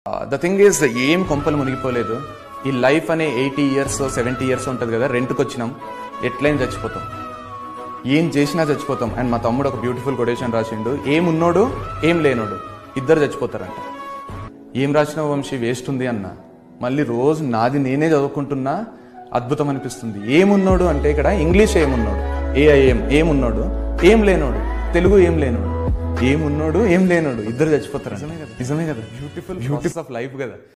The thing is ఏం కొంపలు మునిగిపోలేదు. ఈ లైఫ్ అనే 80 ఇయర్స్ 70 ఇయర్స్ ఉంటుంది కదా, రెంట్కి వచ్చినాం, ఎట్లయినా చచ్చిపోతాం, ఏం చేసినా చచ్చిపోతాం. అండ్ మా తమ్ముడు ఒక బ్యూటిఫుల్ కొటేషన్ రాసిండు, ఏమున్నోడు ఏం లేనోడు ఇద్దరు చచ్చిపోతారంట. ఏం రాసినావు వంశీ, వేస్ట్ ఉంది అన్న. మళ్ళీ రోజు నాది నేనే చదువుకుంటున్నా, అద్భుతం అనిపిస్తుంది. ఏమున్నోడు అంటే ఇక్కడ ఇంగ్లీష్ ఏమున్నాడు, ఏఐఎం ఏమున్నాడు, ఏం లేనోడు తెలుగు ఏం లేనోడు, ఏమున్నోడు ఏం లేనోడు ఇద్దరు చచ్చిపోతారు. నిజమే కదా, బ్యూటిఫుల్ ఆఫ్ లైఫ్ కదా.